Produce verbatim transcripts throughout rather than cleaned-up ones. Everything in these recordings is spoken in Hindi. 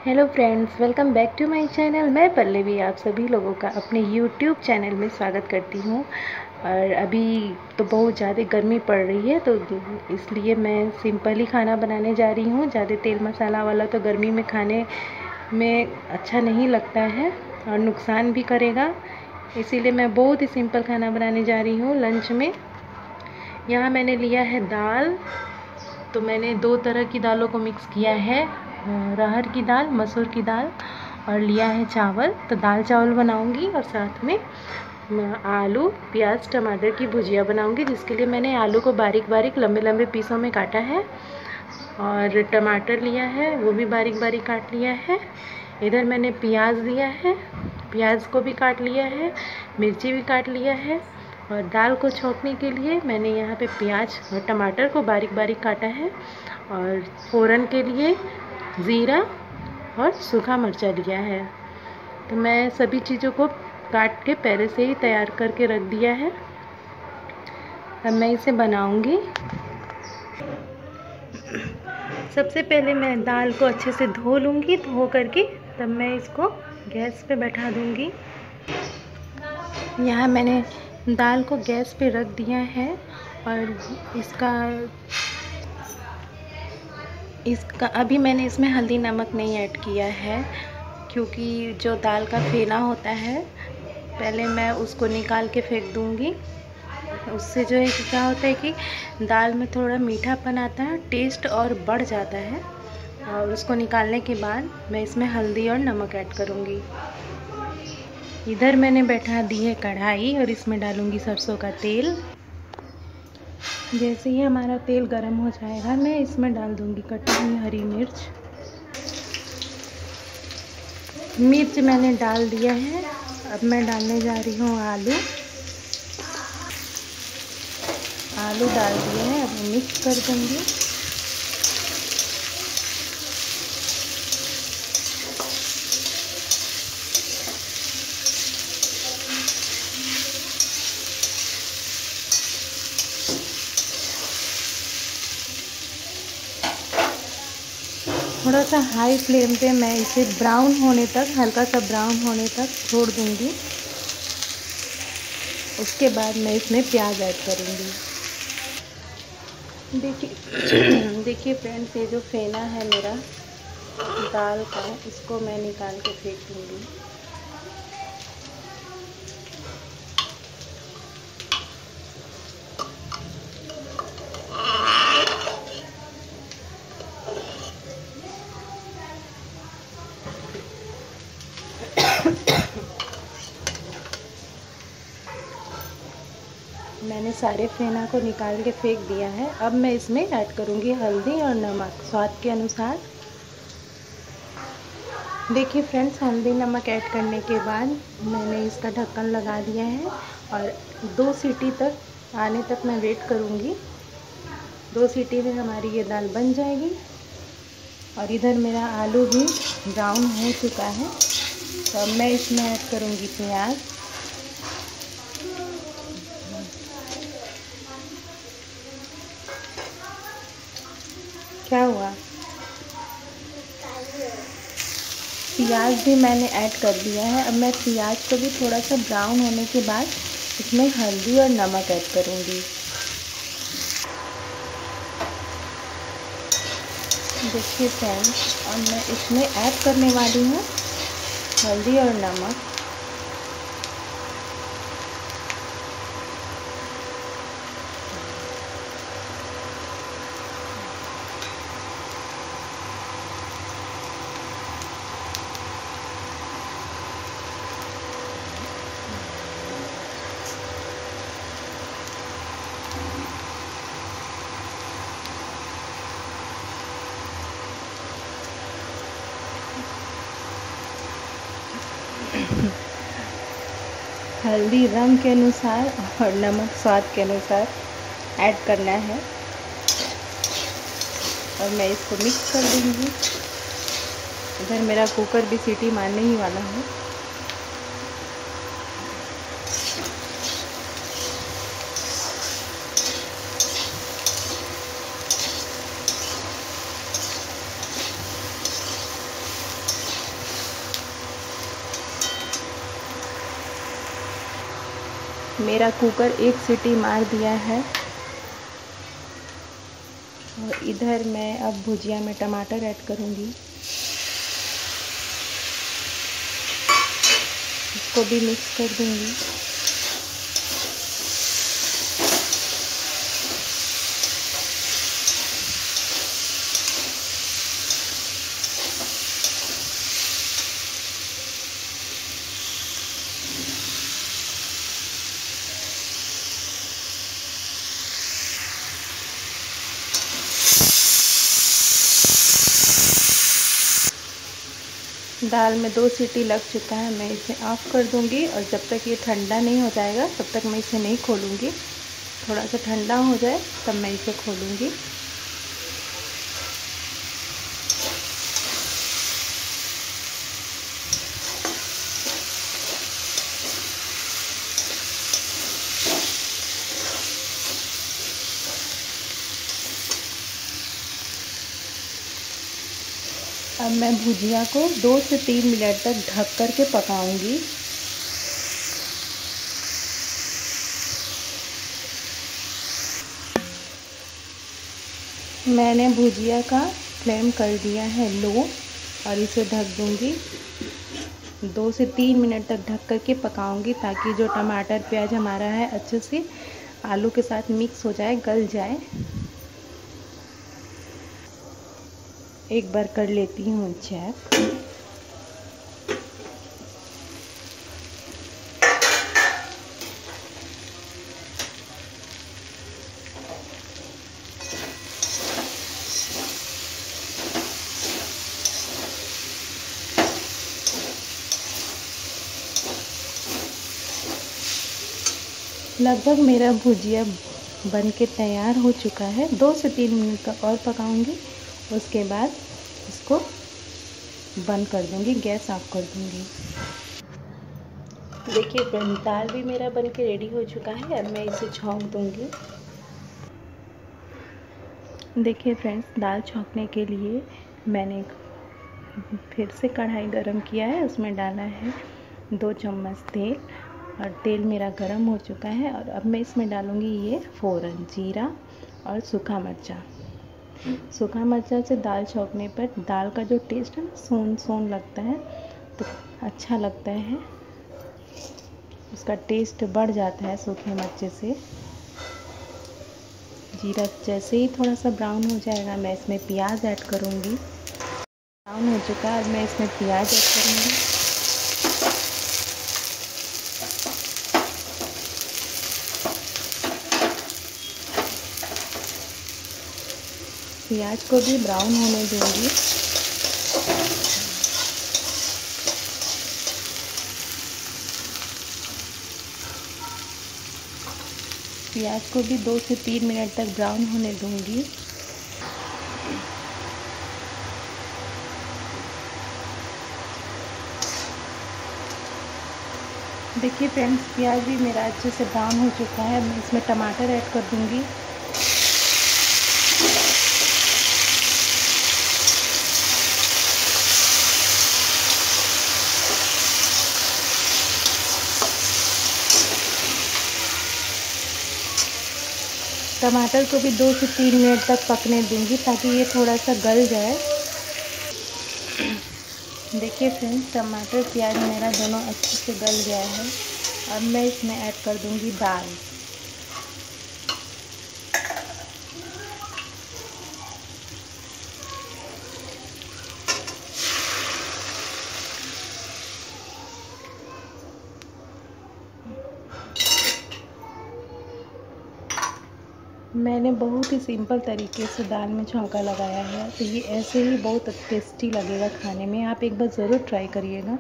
Hello friends, welcome back to my channel. मैं पल्लवी आप सभी लोगों का अपने यूट्यूब चैनल में स्वागत करती हूँ। और अभी तो बहुत ज़्यादा गर्मी पड़ रही है, तो इसलिए मैं सिंपल ही खाना बनाने जा रही हूँ। ज़्यादा तेल मसाला वाला तो गर्मी में खाने में अच्छा नहीं लगता है और नुकसान भी करेगा, इसीलिए मैं बहुत ही सिंपल खाना बनाने जा रही हूँ लंच में। यहाँ मैंने लिया है दाल, तो मैंने दो तरह की दालों को मिक्स किया है, अरहर की दाल, मसूर की दाल, और लिया है चावल। तो दाल चावल बनाऊंगी और साथ में आलू प्याज टमाटर की भुजिया बनाऊंगी, जिसके लिए मैंने आलू को बारीक बारीक लंबे लंबे पीसों में काटा है और टमाटर लिया है, वो भी बारीक बारीक काट लिया है। इधर मैंने प्याज लिया है, प्याज को भी काट लिया है, मिर्ची भी काट लिया है। और दाल को छोंकने के लिए मैंने यहाँ पे प्याज और टमाटर को बारीक बारीक काटा है, और फ़ौरन के लिए ज़ीरा और सूखा मिर्चा लिया है। तो मैं सभी चीज़ों को काट के पहले से ही तैयार करके रख दिया है। अब मैं इसे बनाऊंगी। सबसे पहले मैं दाल को अच्छे से धो लूँगी, धो करके तब मैं इसको गैस पे बैठा दूँगी। यहाँ मैंने दाल को गैस पे रख दिया है और इसका इसका अभी मैंने इसमें हल्दी नमक नहीं ऐड किया है, क्योंकि जो दाल का फेना होता है पहले मैं उसको निकाल के फेंक दूँगी। उससे जो है कि क्या होता है कि दाल में थोड़ा मीठापन आता है, टेस्ट और बढ़ जाता है। और उसको निकालने के बाद मैं इसमें हल्दी और नमक ऐड करूँगी। इधर मैंने बैठा दी है कढ़ाई और इसमें डालूँगी सरसों का तेल। जैसे ही हमारा तेल गर्म हो जाएगा, मैं इसमें डाल दूँगी कटी हुई हरी मिर्च। मिर्च मैंने डाल दिया है। अब मैं डालने जा रही हूँ आलू। आलू डाल दिए हैं, अब मिक्स कर दूँगी। थोड़ा सा हाई फ्लेम पे मैं इसे ब्राउन होने तक, हल्का सा ब्राउन होने तक छोड़ दूँगी। उसके बाद मैं इसमें प्याज ऐड करूँगी। देखिए देखिए फ्रेंड्स, ये जो फेना है मेरा दाल का, इसको मैं निकाल के फेंक दूँगी। मैंने सारे फेना को निकाल के फेंक दिया है। अब मैं इसमें ऐड करूँगी हल्दी और नमक स्वाद के अनुसार। देखिए फ्रेंड्स, हल्दी नमक ऐड करने के बाद मैंने इसका ढक्कन लगा दिया है और दो सीटी तक आने तक मैं वेट करूँगी। दो सीटी में हमारी ये दाल बन जाएगी। और इधर मेरा आलू भी ब्राउन हो चुका है, तो अब मैं इसमें ऐड करूँगी प्याज। क्या हुआ? प्याज भी मैंने ऐड कर दिया है। अब मैं प्याज को भी थोड़ा सा ब्राउन होने के बाद इसमें हल्दी और नमक ऐड करूँगी। देखिए फ्रेंड्स, और मैं इसमें ऐड करने वाली हूँ हल्दी और नमक। हल्दी रंग के अनुसार और नमक स्वाद के अनुसार ऐड करना है। और मैं इसको मिक्स कर दूँगी। इधर मेरा कुकर भी सीटी मारने ही वाला है। मेरा कुकर एक सीटी मार दिया है। और इधर मैं अब भुजिया में टमाटर ऐड करूँगी, इसको भी मिक्स कर दूँगी। दाल में दो सीटी लग चुका है, मैं इसे ऑफ़ कर दूंगी। और जब तक ये ठंडा नहीं हो जाएगा तब तक मैं इसे नहीं खोलूंगी। थोड़ा सा ठंडा हो जाए तब मैं इसे खोलूंगी। अब मैं भुजिया को दो से तीन मिनट तक ढक कर के पकाऊंगी। मैंने भुजिया का फ्लेम कर दिया है लो और इसे ढक दूंगी। दो से तीन मिनट तक ढक कर के पकाऊंगी ताकि जो टमाटर प्याज हमारा है अच्छे से आलू के साथ मिक्स हो जाए, गल जाए। एक बार कर लेती हूँ चेक। लगभग मेरा भुजिया बन के तैयार हो चुका है। दो से तीन मिनट तक और पकाऊंगी, उसके बाद इसको बंद कर दूंगी, गैस ऑफ कर दूंगी। देखिए फ्रेंड, दाल भी मेरा बन के रेडी हो चुका है। अब मैं इसे छौंक दूंगी। देखिए फ्रेंड्स, दाल छौंकने के लिए मैंने फिर से कढ़ाई गरम किया है, उसमें डाला है दो चम्मच तेल और तेल मेरा गरम हो चुका है। और अब मैं इसमें डालूँगी ये फ़ौरन जीरा और सूखा मिर्चा। सूखा मिर्चा से दाल छौंकने पर दाल का जो टेस्ट है ना, सोन सोन लगता है, तो अच्छा लगता है, उसका टेस्ट बढ़ जाता है सूखे मिर्चे से। जीरा जैसे ही थोड़ा सा ब्राउन हो जाएगा मैं इसमें प्याज ऐड करूँगी। ब्राउन हो चुका है, अब मैं इसमें प्याज ऐड करूँगी। प्याज को भी ब्राउन होने दूंगी। प्याज को भी दो से तीन मिनट तक ब्राउन होने दूंगी। देखिए फ्रेंड्स, प्याज भी मेरा अच्छे से ब्राउन हो चुका है। मैं इसमें टमाटर ऐड कर दूंगी। टमाटर को भी दो से तीन मिनट तक पकने दूंगी ताकि ये थोड़ा सा गल जाए। देखिए फ्रेंड्स, टमाटर प्याज मेरा दोनों अच्छे से गल गया है। अब मैं इसमें ऐड कर दूंगी दाल। मैंने बहुत ही सिंपल तरीके से दाल में छौंका लगाया है, तो ये ऐसे ही बहुत टेस्टी लगेगा खाने में। आप एक बार ज़रूर ट्राई करिएगा।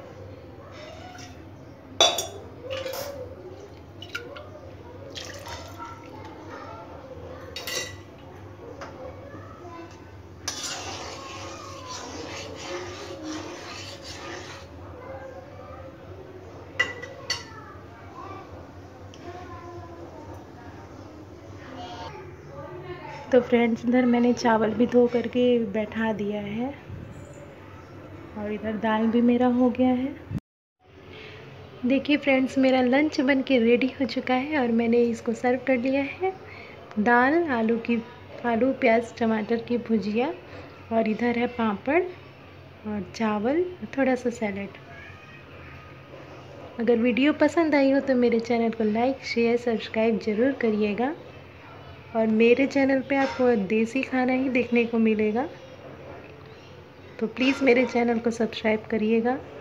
तो फ्रेंड्स, इधर मैंने चावल भी धो करके बैठा दिया है और इधर दाल भी मेरा हो गया है। देखिए फ्रेंड्स, मेरा लंच बन के रेडी हो चुका है और मैंने इसको सर्व कर लिया है। दाल, आलू की आलू प्याज टमाटर की भुजिया, और इधर है पापड़ और चावल, थोड़ा सा सैलेड। अगर वीडियो पसंद आई हो तो मेरे चैनल को लाइक शेयर सब्सक्राइब ज़रूर करिएगा। और मेरे चैनल पे आपको देसी खाना ही देखने को मिलेगा, तो प्लीज़ मेरे चैनल को सब्सक्राइब करिएगा।